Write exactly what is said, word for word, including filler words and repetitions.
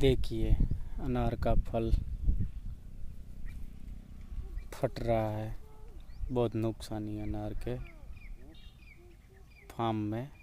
देखिए अनार का फल फट रहा है। बहुत नुकसानी अनार के फार्म में।